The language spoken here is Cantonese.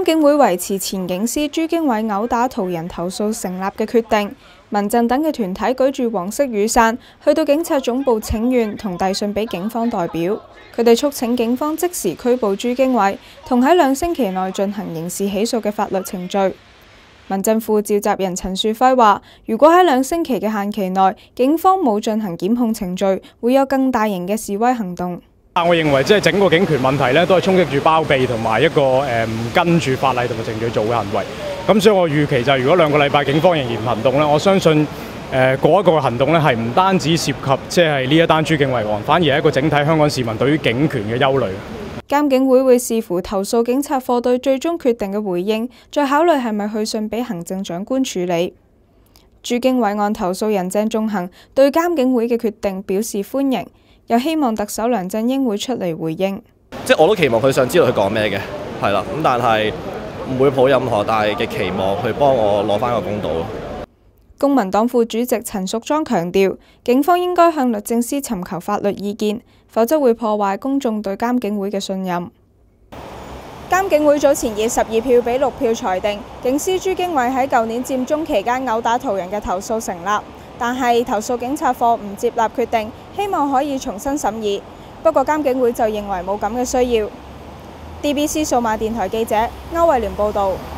監警會維持前警司朱經緯毆打途人投訴成立嘅決定，民陣等嘅團體舉住黃色雨傘去到警察總部請願同遞信俾警方代表，佢哋促請警方即時拘捕朱經緯，同喺2星期內進行刑事起訴嘅法律程序。民陣副召集人陳樹輝話，如果喺2星期嘅限期內，警方冇進行檢控程序，會有更大型嘅示威行動。 我認為即係整個警權問題咧，都係衝擊住包庇同埋一個唔跟住法例同埋程序做嘅行為。咁所以我預期就係如果2個禮拜警方仍然唔行動咧，我相信嗰一個行動咧係唔單止涉及即係呢一單朱經緯案，反而係一個整體香港市民對於警權嘅憂慮。 監警會會視乎投訴警察課對最終決定嘅回應，再考慮係咪去信俾行政長官處理。朱經緯案投訴人鄭仲恒對監警會嘅決定表示歡迎，又希望特首梁振英會出嚟回應。 即係我都期望佢想知道佢講咩嘅，係啦。咁但係唔會抱任何大嘅期望去幫我攞返個公道。 公民黨副主席陳淑莊強調，警方應該向律政司尋求法律意見，否則會破壞公眾對監警會嘅信任。監警會早前以12票比6票裁定，警司朱經緯喺舊年佔中期間毆打途人嘅投訴成立，但係投訴警察課唔接納決定，希望可以重新審議。不過監警會就認為冇咁嘅需要。DBC 數碼電台記者歐慧聯報導。